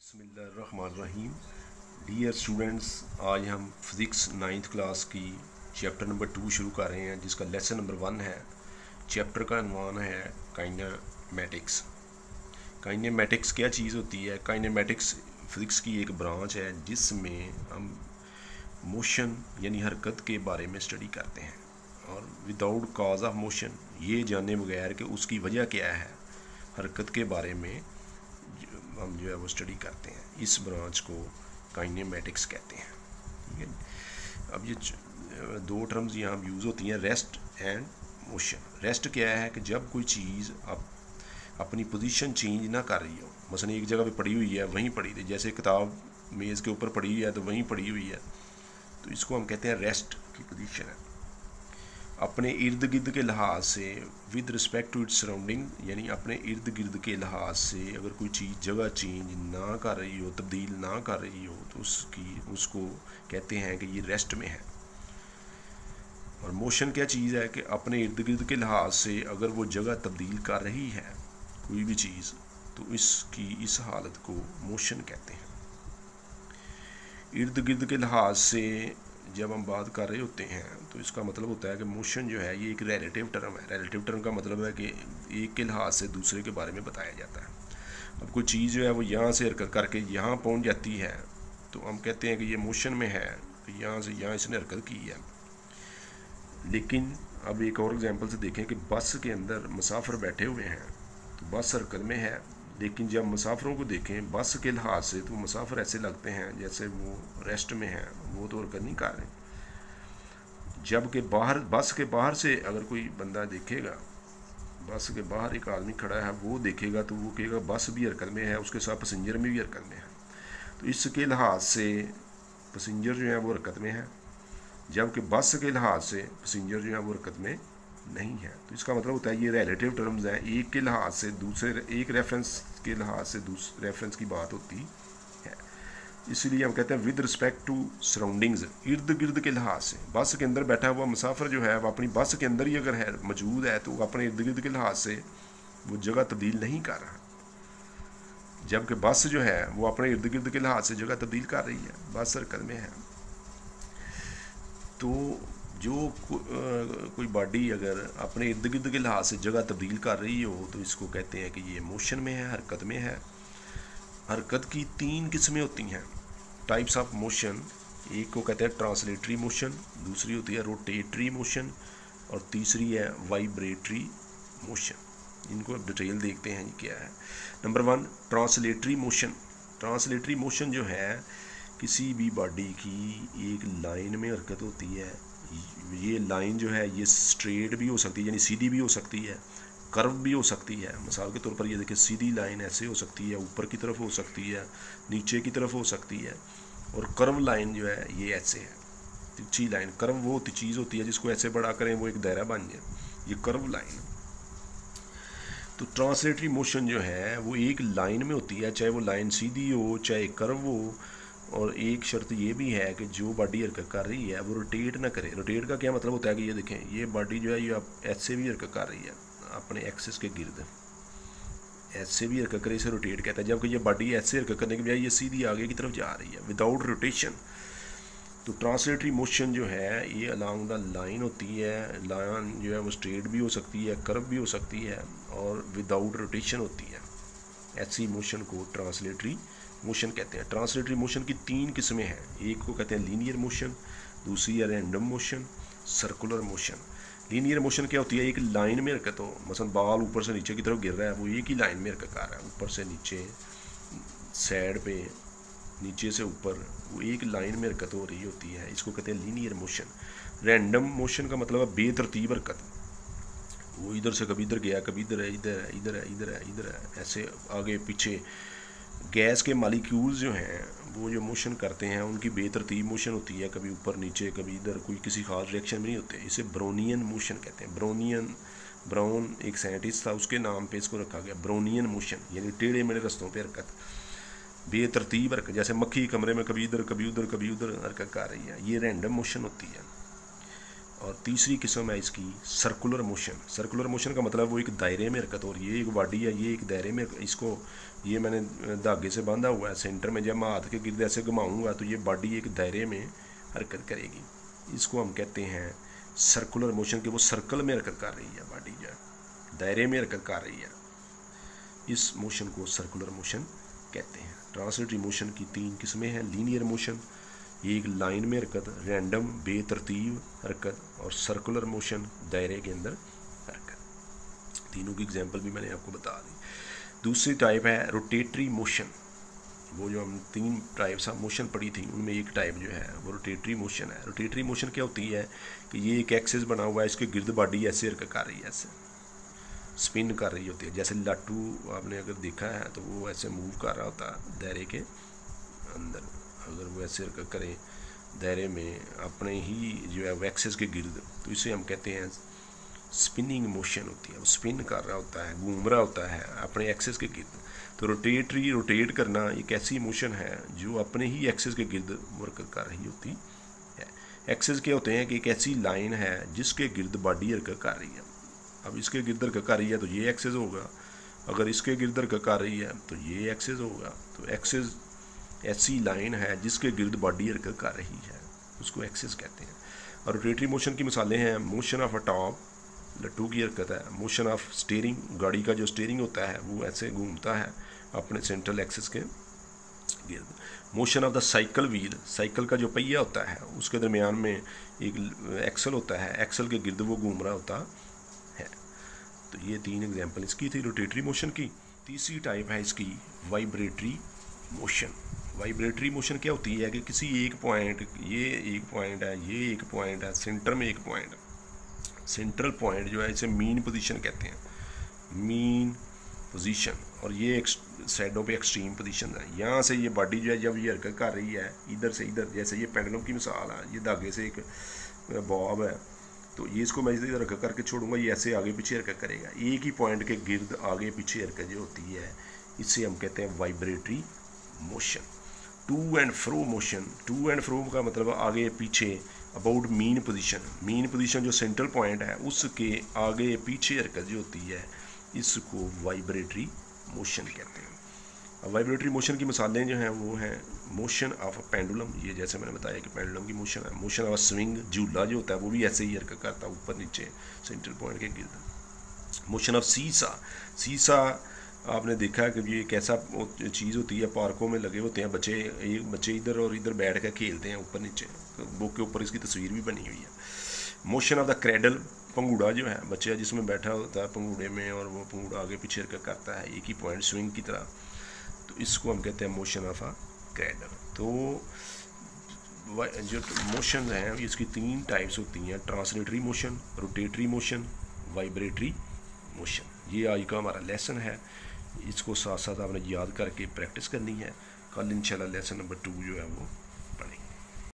बिस्मिल्लाहिर्रहमानिर्रहीम। Dear students, आज हम फिज़िक्स 9th क्लास की चैप्टर नंबर 2 शुरू कर रहे हैं, जिसका लेसन नंबर 1 है। चैप्टर का अनवान है काइनेमैटिक्स। काइनेमैटिक्स क्या चीज़ होती है? काइनेमैटिक्स फिज़िक्स की एक ब्रांच है जिसमें हम मोशन यानी हरकत के बारे में स्टडी करते हैं, और विदाउट कॉज ऑफ मोशन, ये जाने बगैर कि उसकी वजह क्या है, हरकत के बारे में हम जो है वो स्टडी करते हैं। इस ब्रांच को काइनेमैटिक्स कहते हैं। ठीक है। अब ये दो टर्म्स यहाँ यूज़ होती हैं, रेस्ट एंड मोशन। रेस्ट क्या है कि जब कोई चीज़ आप अपनी पोजीशन चेंज ना कर रही हो, मसलन एक जगह पे पड़ी हुई है वहीं पड़ी रही, जैसे किताब मेज़ के ऊपर पड़ी हुई है तो वहीं पड़ी हुई है, तो इसको हम कहते हैं रेस्ट की पोजीशन है। अपने इर्द गिर्द के लिहाज से, with respect to its surrounding, यानी अपने इर्द गिर्द के लिहाज से अगर कोई चीज़ जगह चेंज ना कर रही हो, तब्दील ना कर रही हो, तो उसको कहते हैं कि ये रेस्ट में है। और मोशन क्या चीज़ है कि अपने इर्द गिर्द के लिहाज से अगर वो जगह तब्दील कर रही है कोई भी चीज़, तो इस हालत को मोशन कहते हैं। इर्द गिर्द के लिहाज से जब हम बात कर रहे होते हैं तो इसका मतलब होता है कि मोशन जो है ये एक रिलेटिव टर्म है। रिलेटिव टर्म का मतलब है कि एक के लिहाज से दूसरे के बारे में बताया जाता है। अब कोई चीज़ जो है वो यहाँ से हरकत करके यहाँ पहुँच जाती है तो हम कहते हैं कि ये मोशन में है, कि यहाँ से यहाँ इसने हरकत की है। लेकिन अब एक और एग्जांपल से देखें कि बस के अंदर मुसाफिर बैठे हुए हैं, तो बस हरकत में है, लेकिन जब मुसाफिरों को देखें बस के लिहाज से तो मुसाफिर ऐसे लगते हैं जैसे वो रेस्ट में हैं, वो तो हरकत नहीं कर रहे। जबकि बाहर, बस के बाहर से अगर कोई बंदा देखेगा, बस के बाहर एक आदमी खड़ा है, वो देखेगा तो वो कहेगा बस भी हरकत में है, उसके साथ पैसेंजर में भी हरकत में है। तो इसके लिहाज से पैसेंजर जो है वो हरकत में है, जबकि बस के लिहाज से पैसेंजर जो है वो हरकत में नहीं है। तो इसका मतलब होता है ये रिलेटिव टर्म्स हैं, एक के लिहाज से दूसरे, एक रेफरेंस के लिहाज से दूसरे रेफरेंस की बात होती है। इसीलिए हम कहते हैं विद रिस्पेक्ट टू सराउंडिंग्स, इर्द गिर्द के लिहाज से। बस के अंदर बैठा हुआ मुसाफिर जो है वो अपनी बस के अंदर ही अगर है, मौजूद है, तो अपने इर्द गिर्द के लिहाज से वो जगह तब्दील नहीं कर रहा, जबकि बस जो है वो अपने इर्द गिर्द के लिहाज से जगह तब्दील कर रही है, बस हरकत में है। तो जो कोई बॉडी अगर अपने इर्द गिर्द के लिहाज से जगह तब्दील कर रही हो तो इसको कहते हैं कि ये मोशन में है, हरकत में है। हरकत की 3 किस्में होती हैं, टाइप्स ऑफ मोशन। एक को कहते हैं ट्रांसलेटरी मोशन, दूसरी होती है रोटेटरी मोशन, और तीसरी है वाइब्रेटरी मोशन। इनको अब डिटेल देखते हैं क्या है। Number 1, translatory motion. Translatory motion जो है किसी भी बॉडी की एक लाइन में हरकत होती है। ये लाइन जो है ये स्ट्रेट भी हो सकती है, यानी सीधी भी हो सकती है, कर्व भी हो सकती है। मिसाल के तौर पर ये देखिए, सीधी लाइन ऐसे हो सकती है, ऊपर की तरफ हो सकती है, नीचे की तरफ हो सकती है, और कर्व लाइन जो है ये ऐसे है, तिरछी लाइन। कर्व वो चीज़ होती है जिसको ऐसे बड़ा करें वो एक दायरा बन जाए, ये कर्व लाइन। तो ट्रांसलेटरी मोशन जो है वो एक लाइन में होती है, चाहे वो लाइन सीधी हो चाहे कर्व हो। और एक शर्त ये भी है कि जो बॉडी हरकत कर रही है वो रोटेट ना करे। रोटेट का क्या मतलब होता है कि ये देखें, ये बॉडी जो है ये आप ऐसे भी हरकत कर रही है अपने एक्सिस के गिर्द, ऐसे भी हरकत करे, इसे रोटेट कहता है। जबकि ये बॉडी ऐसे हरकत करने के बजाय ये सीधी आगे की तरफ जा रही है विदाउट रोटेशन। तो ट्रांसलेटरी मोशन जो है ये अलॉन्ग द लाइन होती है। लाइन जो है वो स्ट्रेट भी हो सकती है, कर्व भी हो सकती है, और विदाउट रोटेशन होती है। ऐसी मोशन को ट्रांसलेटरी मोशन कहते हैं। ट्रांसलेटरी मोशन की 3 किस्में हैं। एक को कहते हैं लीनियर मोशन, दूसरी है random motion, circular motion. Linear motion क्या होती है? एक लाइन में हरकत हो, मसलन बाल ऊपर से नीचे की तरफ गिर रहा है, वो एक ही लाइन में हरकत कर रहा है, ऊपर से नीचे, साइड पे, नीचे से ऊपर, वो एक लाइन में हरकत हो रही होती है, इसको कहते हैं लीनियर मोशन। रैंडम मोशन का मतलब है बेतरतीब हरकत, वो इधर से कभी इधर गया, कभी इधर है, इधर है, इधर है, इधर है, इधर है, ऐसे आगे पीछे। गैस के मालिक्यूल्स जो हैं वो जो मोशन करते हैं उनकी बेतरतीब मोशन होती है, कभी ऊपर नीचे कभी इधर, कोई किसी खास रिएक्शन में नहीं होते। इसे ब्रोनियन मोशन कहते हैं। ब्राउन एक साइंटिस्ट था, उसके नाम पे इसको रखा गया ब्रोनियन मोशन, यानी टेढ़े मेढ़े रस्तों पे हरकत, बेतरतीब हरकत, जैसे मक्खी कमरे में कभी इधर कभी उधर कभी उधर हरकत कर रही है, ये रैंडम मोशन होती है। और तीसरी किस्म है इसकी सर्कुलर मोशन। सर्कुलर मोशन का मतलब वो एक दायरे में हरकत हो रही है, एक बॉडी है ये एक दायरे में, इसको ये मैंने धागे से बांधा हुआ है सेंटर में, जब मैं हाथ के गिर्द ऐसे घुमाऊँगा तो ये बॉडी एक दायरे में हरकत करेगी, इसको हम कहते हैं सर्कुलर मोशन, कि वो सर्कल में हरकत कर रही है, बॉडी जो है दायरे में हरकत कर रही है, इस मोशन को सर्कुलर मोशन कहते हैं। ट्रांसलेटरी मोशन की 3 किस्में हैं। लीनियर मोशन, ये एक लाइन में हरकत, रैंडम बेतरतीब हरकत, और सर्कुलर मोशन दायरे के अंदर हरकत। तीनों की एग्जांपल भी मैंने आपको बता दी। दूसरी टाइप है रोटेटरी मोशन। वो जो हम 3 टाइप्स ऑफ मोशन पढ़ी थी उनमें एक टाइप जो है वो रोटेटरी मोशन है। रोटेटरी मोशन क्या होती है कि ये एक एक्सिस बना हुआ है, इसके गिर्द बॉडी ऐसे हरकत कर रही है, ऐसे स्पिन कर रही होती है, जैसे लाटू आपने अगर देखा है तो वो ऐसे मूव कर रहा होता है दायरे के अंदर। अगर वो ऐसे हरकत करें दायरे में अपने ही जो है एक्सिस के गिर्द, तो इसे हम कहते हैं स्पिनिंग मोशन होती है। वो स्पिन कर रहा होता है, घूम रहा होता है अपने एक्सिस के गिर्द। तो रोटेट करना एक ऐसी मोशन है जो अपने ही एक्सिस के गिर्द हरकत कर रही होती है। एक्सिस क्या होते हैं कि एक ऐसी लाइन है जिसके गिर्द बॉडी हरकत कर रही है। अब इसके गिर्द हरकत कर रही है तो ये एक्सिस होगा, अगर इसके गिर्द हरकत कर रही है तो ये एक्सिस होगा। तो एक्सिस ऐसी लाइन है जिसके गिर्द बॉडी हरकत कर रही है, उसको एक्सिस कहते हैं। और रोटेटरी मोशन की मिसालें हैं मोशन ऑफ अ टॉप, लट्टू की हरकत है। मोशन ऑफ स्टीयरिंग, गाड़ी का जो स्टीयरिंग होता है वो ऐसे घूमता है अपने सेंट्रल एक्सिस के गिर्द। Motion of the cycle wheel, cycle का जो पहिया होता है उसके दरमियान में एक एक्सल होता है, एक्सल के गिर्द वो घूम रहा होता है। तो ये 3 एग्जांपल इसकी थी रोटेटरी मोशन की। तीसरी टाइप है इसकी वाइब्रेटरी मोशन। वाइब्रेटरी मोशन क्या होती है कि किसी एक पॉइंट, ये एक पॉइंट है, ये एक पॉइंट है, सेंटर में एक पॉइंट, सेंट्रल पॉइंट जो है इसे मीन पोजीशन कहते हैं, मीन पोजीशन। और ये साइडों पे एक्सट्रीम पोजीशन है। यहाँ से ये बॉडी जो है जब ये हरकत कर रही है इधर से इधर, जैसे ये पेंडुलम की मिसाल है, ये धागे से एक बॉब है, तो ये इसको मैं इधर हरकत करके छोड़ूंगा, ये ऐसे आगे पीछे हरकत करेगा। एक ही पॉइंट के गिर्द आगे पीछे हरकत जो होती है इससे हम कहते हैं vibratory motion. To and fro motion, to and fro का मतलब आगे पीछे, about mean position, mean position जो सेंट्रल पॉइंट है उसके आगे पीछे हरकत जो होती है इसको वाइब्रेटरी मोशन कहते हैं। अब वाइब्रेटरी मोशन की मिसालें जो हैं वो हैं मोशन ऑफ अ पेंडुलम, ये जैसे मैंने बताया कि पेंडुलम की मोशन है। मोशन ऑफ अ स्विंग, झूला जो होता है वो भी ऐसे ही हरकत करता है ऊपर नीचे सेंट्रल पॉइंट के गिर्द। मोशन ऑफ सीसा, सीसा आपने देखा है कि ये एक ऐसा चीज़ होती है, पार्कों में लगे होते हैं बच्चे, एक बच्चे इधर और इधर बैठ कर खेलते हैं ऊपर नीचे, बुक के ऊपर इसकी तस्वीर भी बनी हुई है। मोशन ऑफ द क्रेडल, पंगूड़ा जो है बच्चा जिसमें बैठा होता है पंगूड़े में और वो पंगूड़ा आगे पीछे करता है एक ही पॉइंट स्विंग की तरह, तो इसको हम कहते हैं मोशन ऑफ अ क्रेडल। तो जो मोशन हैं इसकी 3 टाइप्स होती हैं, translatory motion, rotatory motion, vibratory motion. ये आज का हमारा लेसन है, इसको साथ साथ आपने याद करके प्रैक्टिस करनी है। कल इंशाल्लाह लेसन नंबर 2 जो है वो